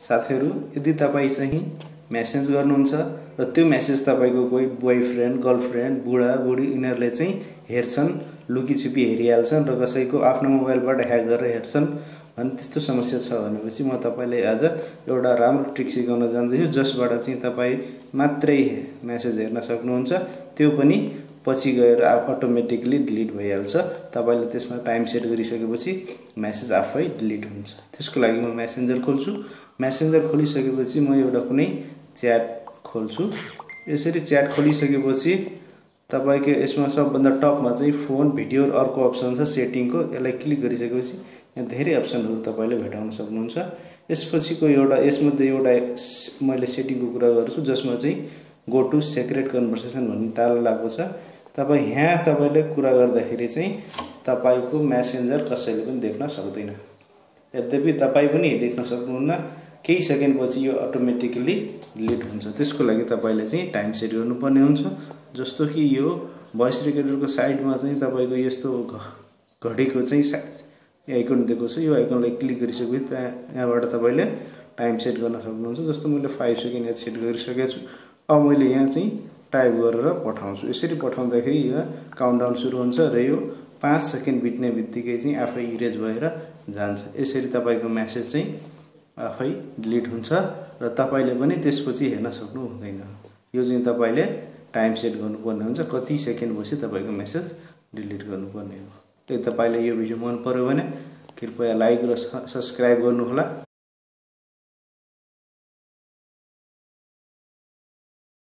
साथीहरु, यदि तपाई चाहिँ मेसेज गर्नुहुन्छ र त्यो मेसेज तपाईको कोही बोयफ्रेन्ड, गर्लफ्रेन्ड, बुढा बुढी यिनीहरुले चाहिँ हेर्छन्, लुकीछुपी हेरिहाल्छन् र कसैको आफ्नो मोबाइलबाट ह्याक गरेर हेर्छन् भने त्यस्तो समस्या छ भनेपछि म तपाईलाई आज एउटा राम्रो ट्रिक सिकाउन जान्दैछु जसबाट चाहिँ तपाई मात्रै मेसेज हेर्न सक्नुहुन्छ। त्यो पनि पछि गएर अटोमेटिकली डिलिट भइहाल्छ। तपाईले त्यसमा टाइम सेट गरिसकेपछि मेसेज आफै डिलिट हुन्छ। त्यसको लागि म मेसेन्जर खोल्छु। मेसेन्जर खोलिसकेपछि म एउटा कुनै च्याट खोल्छु। यसरी च्याट खोलिसकेपछि तपाईको यसमा सबभन्दा टपमा चाहिँ फोन, भिडियो र अर्को अप्सन छ सेटिङको। यसलाई क्लिक गरिसकेपछि यहाँ धेरै अप्सनहरु तपाईले भेटाउन सक्नुहुन्छ। यसपछिको एउटा यसमध्ये एउटा मैले सेटिङको कुरा गर्छु जसमा चाहिँ गो टु सिक्रेट कन्भर्सेसन भन्ने टाल लागेको छ। तपाई यहाँ तपाईले कुरा गर्दाखेरि चाहिँ तपाईको मेसेन्जर कसैले पनि देख्न सक्दैन। यद्यपि तपाई पनि देख्न सक्नुहुन्न। केही सेकेन्डपछि यो अटोमेटिकली डिलिट हुन्छ। त्यसको लागि तपाईले चाहिँ टाइम सेट गर्नुपर्ने हुन्छ। जस्तो कि यो भोइस रेकर्डरको साइडमा चाहिँ तपाईको यस्तो घडीको चाहिँ आइकन दिएको छ। यो आइकनलाई क्लिक गरिसकेपछि यहाँबाट तपाईले टाइम सेट गर्न सक्नुहुन्छ। जस्तो मैले 5 सेकेन्ड यहाँ सेट गरिसकेको छु। अब मैले यहाँ चाहिँ टाइप गरेर पठाउँछु। यसरी पठाउँदाखेरि यहाँ काउन्टडाउन सुरु हुन्छ र यो 5 सेकेन्ड बित्ने बित्तिकै चाहिँ आफै इरेज भएर जान्छ। यसरी तपाईको मेसेज चाहिँ आफै डिलिट हुन्छ र तपाईले पनि त्यसपछि हेर्न सक्नु हुँदैन। यो चाहिँ तपाईले टाइम सेट गर्नुपर्ने हुन्छ। कति सेकेन्डपछि तपाईको मेसेज डिलिट गर्नुपर्ने हो। यदि तपाईलाई यो भिडियो मन पर्यो भने कृपया लाइक र सब्स्क्राइब गर्नु होला।